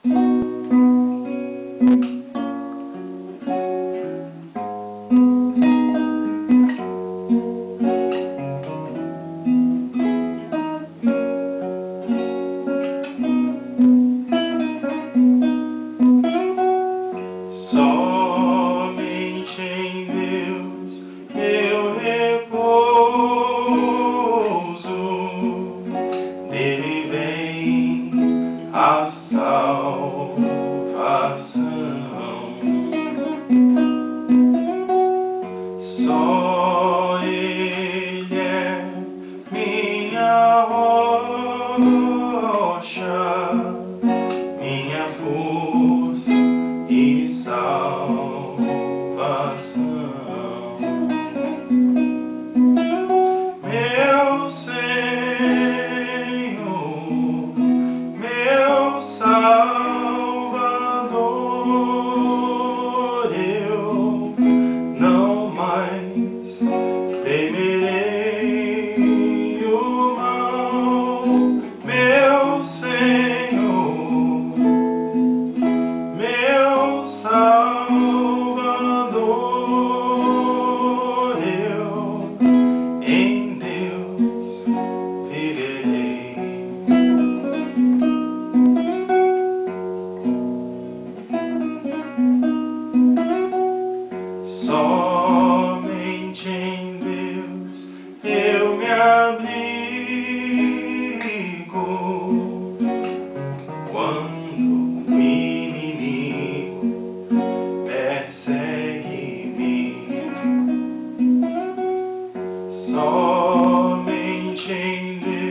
Somente em Deus eu repouso, dele vem a salvação. Só Ele é minha rocha, minha força e salvação. Meu Senhor, meu Salvador, eu não mais temerei o mal. Meu Senhor, meu Salvador, eu em Deus viverei. Somente em Deus eu me abrigo quando o inimigo persegue-me. Somente em Deus